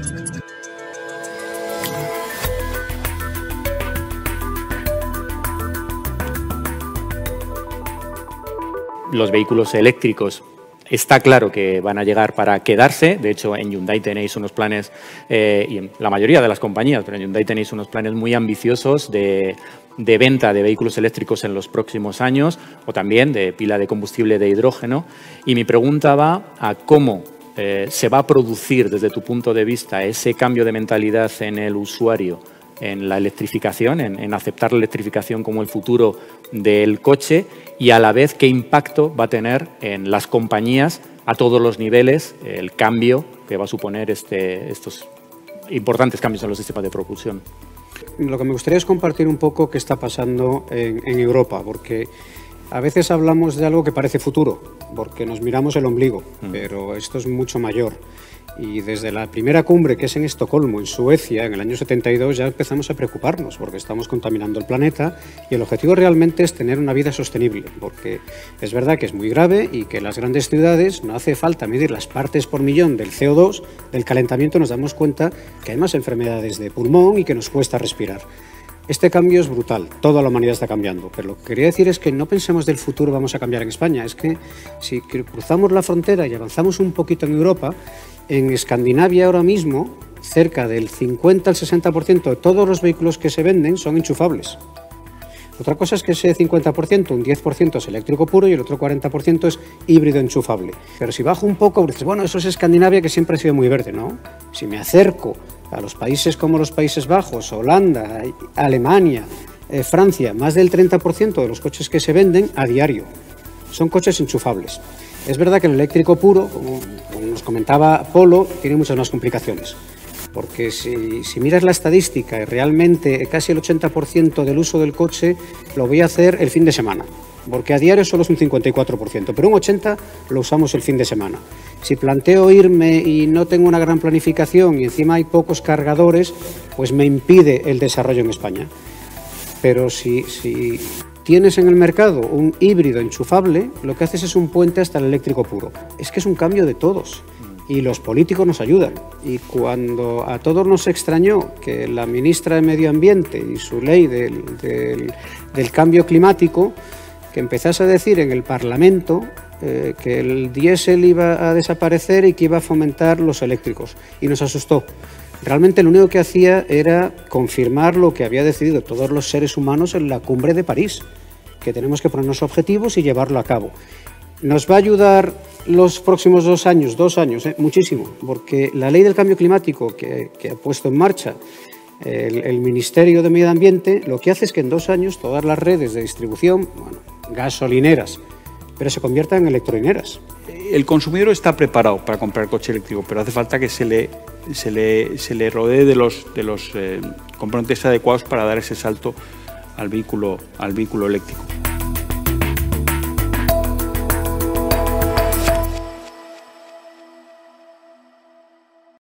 Los vehículos eléctricos está claro que van a llegar para quedarse. De hecho, en Hyundai tenéis unos planes, y en la mayoría de las compañías, pero en Hyundai tenéis unos planes muy ambiciosos de venta de vehículos eléctricos en los próximos años, o también de pila de combustible de hidrógeno. Y mi pregunta va a cómo se va a producir, desde tu punto de vista, ese cambio de mentalidad en el usuario, en la electrificación, en aceptar la electrificación como el futuro del coche, y a la vez qué impacto va a tener en las compañías a todos los niveles el cambio que va a suponer estos importantes cambios en los sistemas de propulsión. Lo que me gustaría es compartir un poco qué está pasando en Europa, porque a veces hablamos de algo que parece futuro, porque nos miramos el ombligo, pero esto es mucho mayor. Y desde la primera cumbre, que es en Estocolmo, en Suecia, en el año 72, ya empezamos a preocuparnos porque estamos contaminando el planeta, y el objetivo realmente es tener una vida sostenible, porque es verdad que es muy grave y que en las grandes ciudades no hace falta medir las partes por millón del CO2, del calentamiento. Nos damos cuenta que hay más enfermedades de pulmón y que nos cuesta respirar. Este cambio es brutal, toda la humanidad está cambiando, pero lo que quería decir es que no pensemos del futuro vamos a cambiar en España, es que si cruzamos la frontera y avanzamos un poquito en Europa, en Escandinavia ahora mismo cerca del 50 al 60% de todos los vehículos que se venden son enchufables. Otra cosa es que ese 50%, un 10% es eléctrico puro y el otro 40% es híbrido enchufable. Pero si bajo un poco, dices, bueno, eso es Escandinavia, que siempre ha sido muy verde, ¿no? Si me acerco a los países como los Países Bajos, Holanda, Alemania, Francia, más del 30% de los coches que se venden a diario son coches enchufables. Es verdad que el eléctrico puro, como nos comentaba Polo, tiene muchas más complicaciones. Porque si miras la estadística, realmente casi el 80% del uso del coche lo voy a hacer el fin de semana, porque a diario solo es un 54%, pero un 80% lo usamos el fin de semana. Si planteo irme y no tengo una gran planificación y encima hay pocos cargadores, pues me impide el desarrollo en España. Pero si tienes en el mercado un híbrido enchufable, lo que haces es un puente hasta el eléctrico puro. Es que es un cambio de todos. Y los políticos nos ayudan. Y cuando a todos nos extrañó que la ministra de Medio Ambiente y su ley del cambio climático, que empezase a decir en el Parlamento que el diésel iba a desaparecer y que iba a fomentar los eléctricos, y nos asustó. Realmente lo único que hacía era confirmar lo que había decidido todos los seres humanos en la cumbre de París, que tenemos que ponernos objetivos y llevarlo a cabo. Nos va a ayudar los próximos 2 años, muchísimo, porque la ley del cambio climático que ha puesto en marcha el Ministerio de Medio Ambiente, lo que hace es que en 2 años todas las redes de distribución, gasolineras, pero se conviertan en electrolineras. El consumidor está preparado para comprar coche eléctrico, pero hace falta que se le rodee de los componentes adecuados para dar ese salto al vehículo eléctrico.